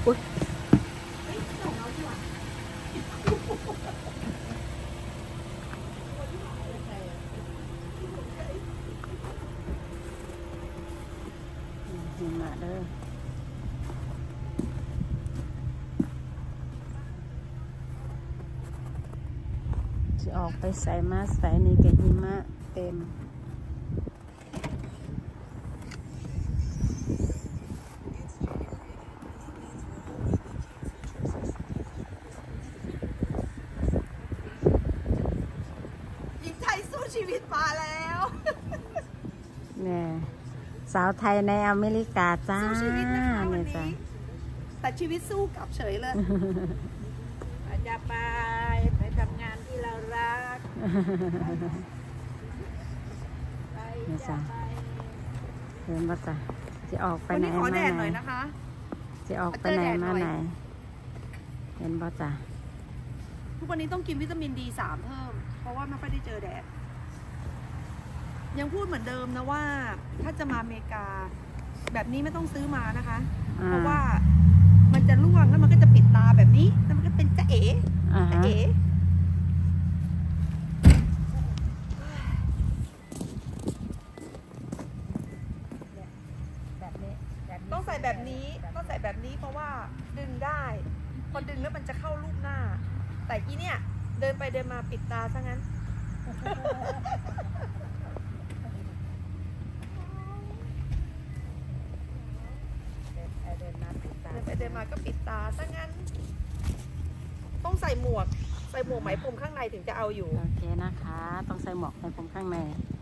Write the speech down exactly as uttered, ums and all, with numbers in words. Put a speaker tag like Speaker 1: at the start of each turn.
Speaker 1: อุ๊ยหิมะเด้อจะออกไปใส่มาใส่นี่กับหิมะเต็ม
Speaker 2: ชีวิตมาแล้ว
Speaker 1: เนี่ยสาวไทยในอเมริกาจ้า
Speaker 2: สู้ชีวิตนะคะวัน
Speaker 1: นี้
Speaker 2: แต่ชีวิตสู้กลับเฉยเลยอาจจะไปไปทำงานที่เรารักไปจะไป
Speaker 1: เห็นป่ะจ้ะจะออกไปไหนมาไหนนะคะจะออกไปไหนมาไหนเห็นป่ะจ้ะ
Speaker 2: ทุกวันนี้ต้องกินวิตามินดีสามเพิ่มเพราะว่าไม่ค่อยได้เจอแดดยังพูดเหมือนเดิมนะว่าถ้าจะมาอเมริกาแบบนี้ไม่ต้องซื้อมานะคะเพราะว่ามันจะร่วงแล้วมันก็จะปิดตาแบบนี้แล้วมันก็เป็นจะเอ๋จะเอ๋ต้องใส่แบบนี้ต้องใส่แบบนี้เพราะว่าดึงได้พอดึงแล้วมันจะเข้ารูปหน้าแต่อีเนี่ยเดินไปเดินมาปิดตาซะงั้นเดินไปเดินมาก็ปิดตาซะงั้นต้องใส่หมวกใส่หมวกไหมพรมข้างในถึงจะเอาอยู่
Speaker 1: โอเคนะคะต้องใส่หมวกไหมพรมข้างใน